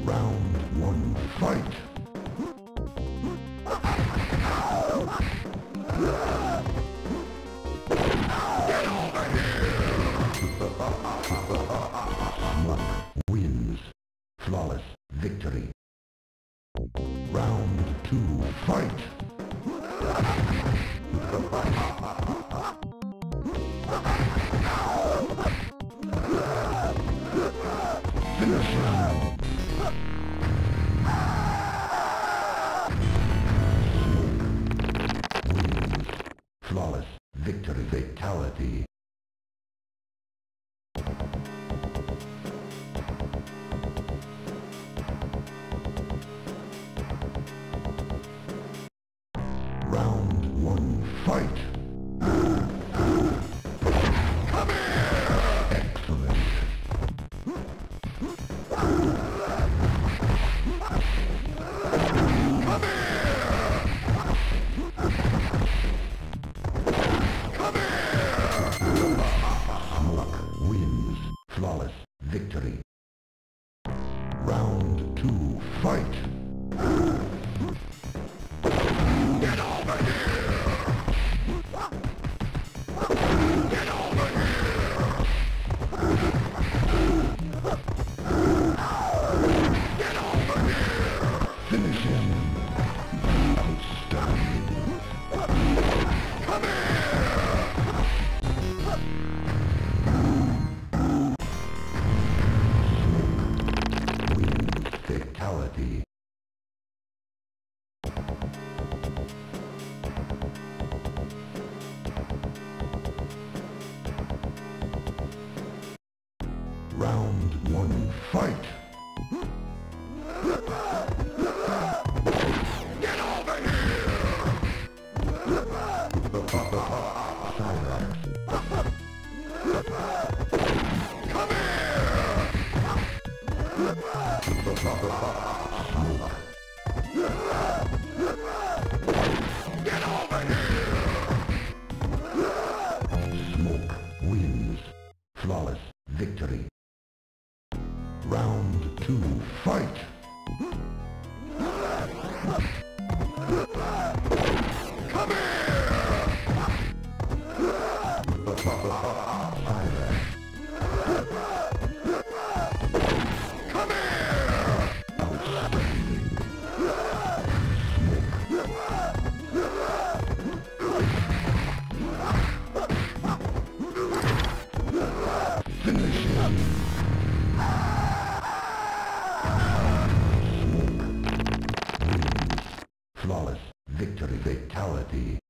Round one, fight! Get over here! Smoke wins. Flawless victory. Round two, fight! Finish him! Wins. Flawless victory. Fatality. Round one, fight! Come here! Excellent. Come here! Come here! Smoke wins. Flawless victory. Round two, fight! Get over here! Get over here! Get over here! Finish him! Outstanding! Come here! Smoke wins. Fatality. Round one, fight! Get over here! Cyrax. Come here! Smoke. Get over here! Smoke wins. Flawless victory. Round two, fight! Come here! Cyrax. Come here! Outstanding. Smoke. Finish him! Flawless victory. Fatality.